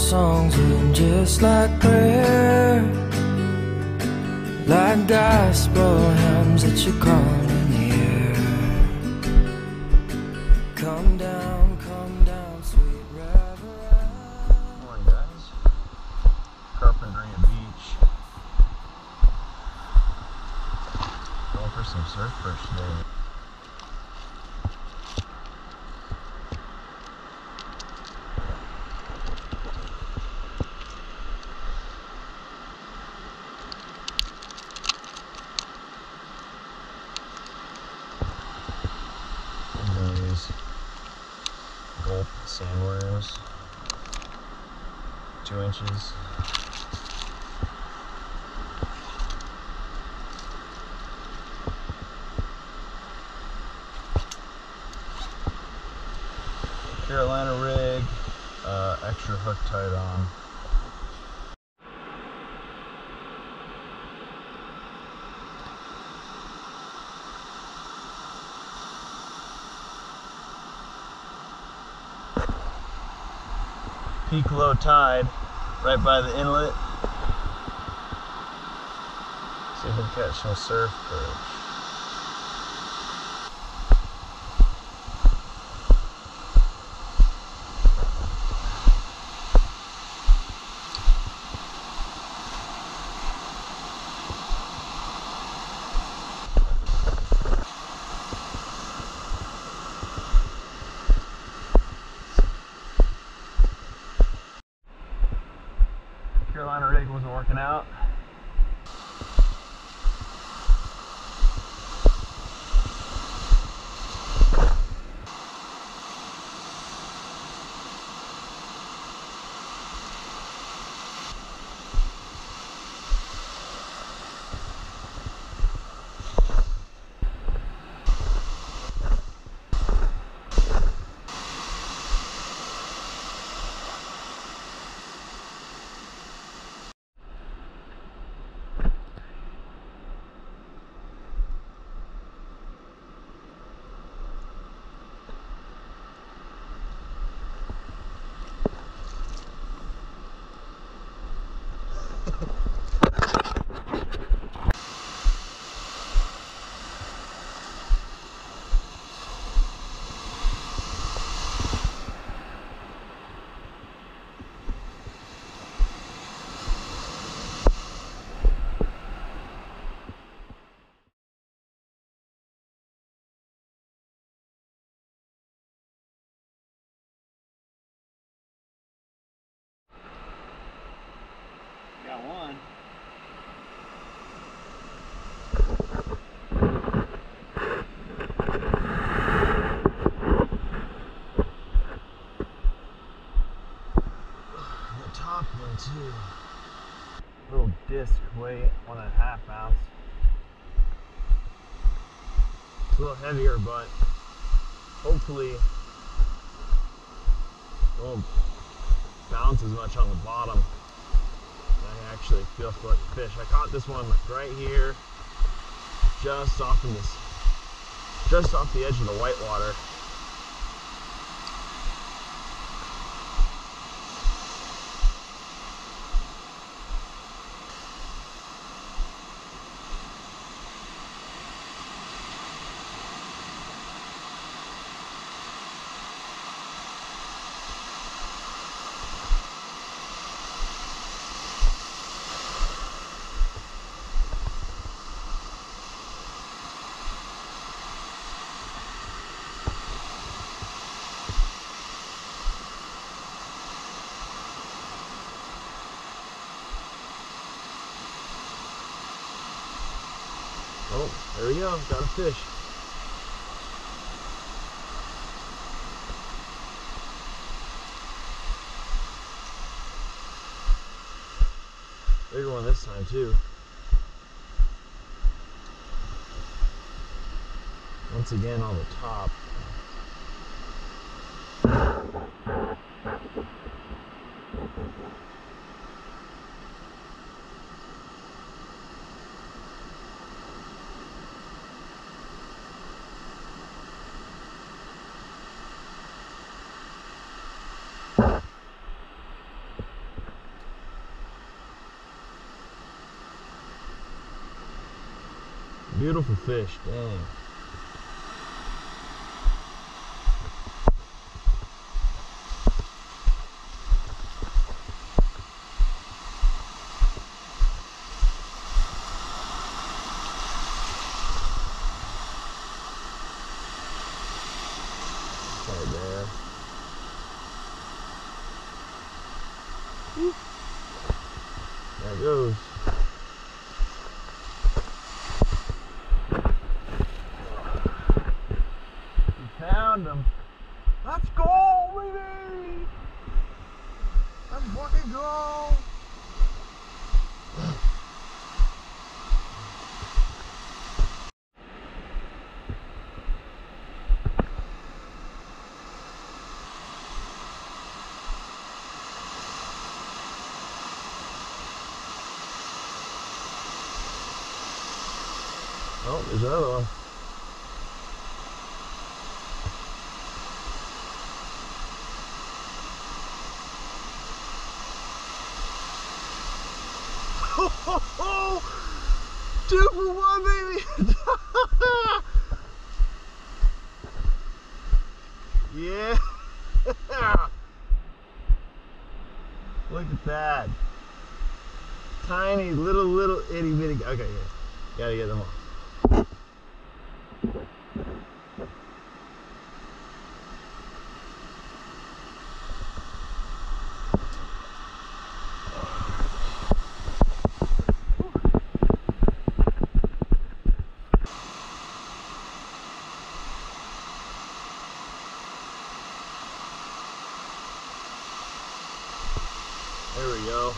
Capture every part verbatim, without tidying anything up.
songs are just like prayer, like gospel hymns that you call in the air. Come down, come down, sweet reverend. Good morning, guys. Carpinteria Beach. Going for some surf perch today. Gulp sandworms, two inches. Carolina rig, uh, extra hook tied on. Peak low tide right by the inlet. See if we can catch some surf perch. Carolina rig wasn't working out. Got one. The top one too. Little disc weight, one and a half ounce. It's a little heavier, but hopefully it won't bounce as much on the bottom. I actually feel like fish. I caught this one right here, just off of this, just off the edge of the whitewater. Oh, there we go, got a fish. Bigger one this time too. Once again on the top. Beautiful fish, dang. Right there. Woo. There it goes. Found him. Let's go, baby! Let's fucking go! Oh, there's another one. Two for one, baby! Yeah! Look at that. Tiny little, little itty bitty. Okay, yeah. Gotta get them all. There we go.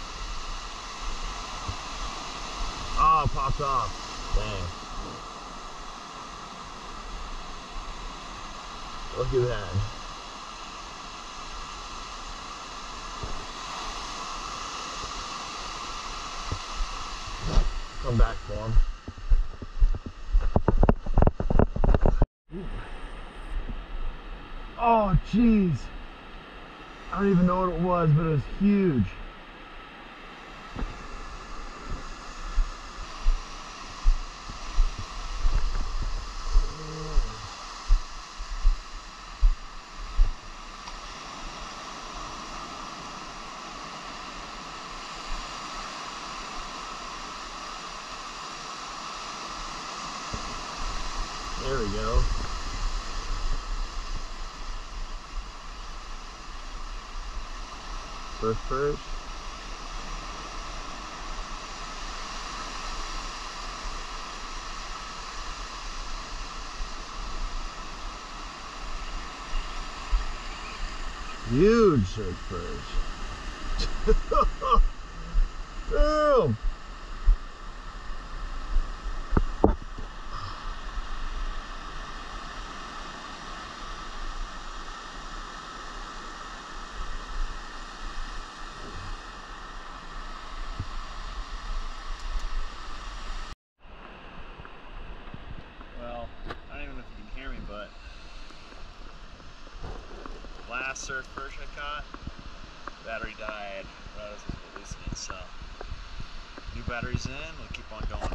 Oh, it popped off. Dang. Look at that. Come back for him. Oh, jeez. I don't even know what it was, but it was huge. There we go. Surf perch. Huge surf perch. Boom! Well, I don't even know if you can hear me, but last surf perch I caught, battery died right as I was releasing it, so new battery's in, we'll keep on going.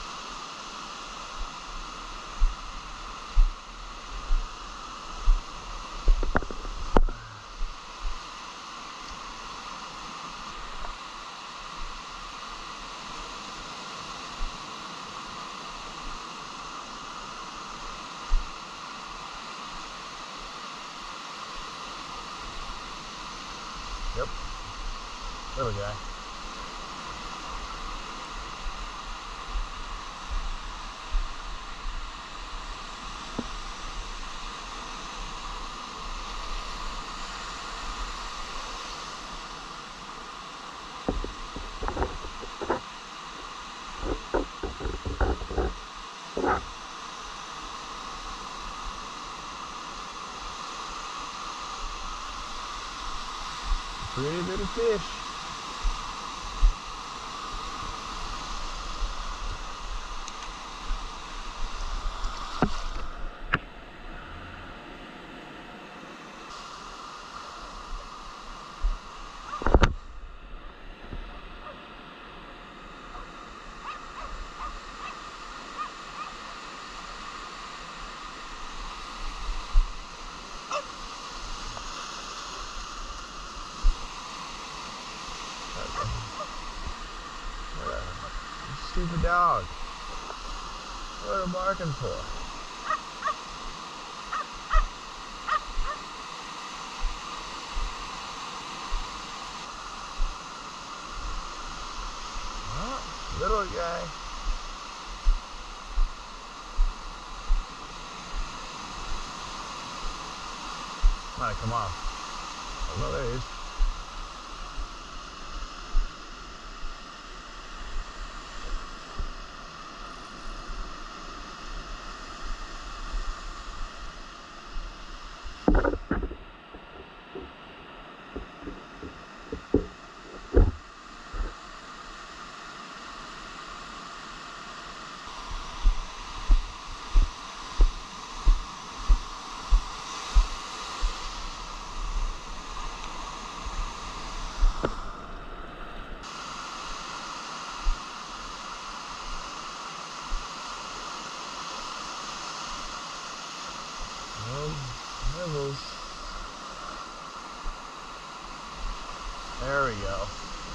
Yep, little guy. Pretty little fish. Stupid dog. What are you barking for? Oh, little guy. Might come off. Oh no, there he is. There we go.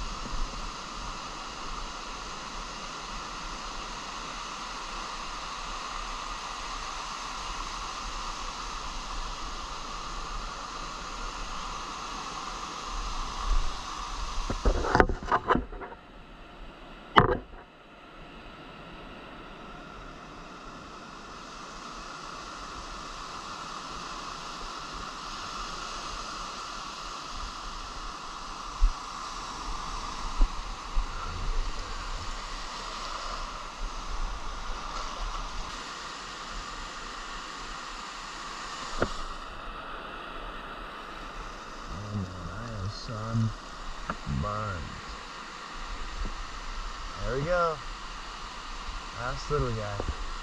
Sunburned. There we go. Last little guy.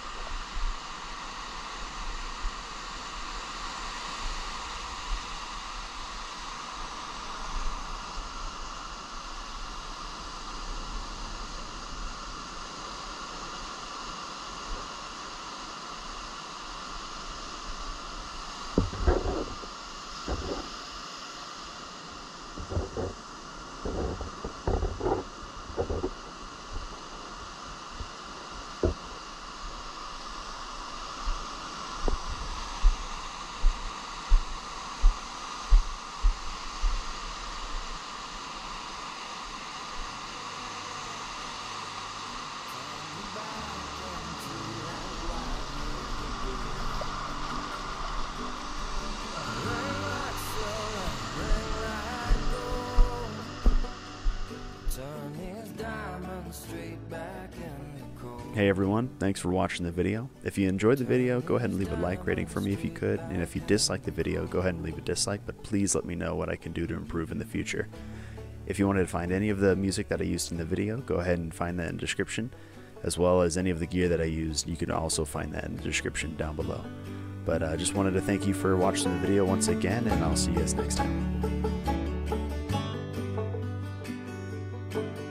Hey everyone, thanks for watching the video. If you enjoyed the video, go ahead and leave a like rating for me if you could, and if you dislike the video, go ahead and leave a dislike, but please let me know what I can do to improve in the future. If you wanted to find any of the music that I used in the video, go ahead and find that in the description, as well as any of the gear that I used. You can also find that in the description down below. But I uh, just wanted to thank you for watching the video once again, and I'll see you guys next time.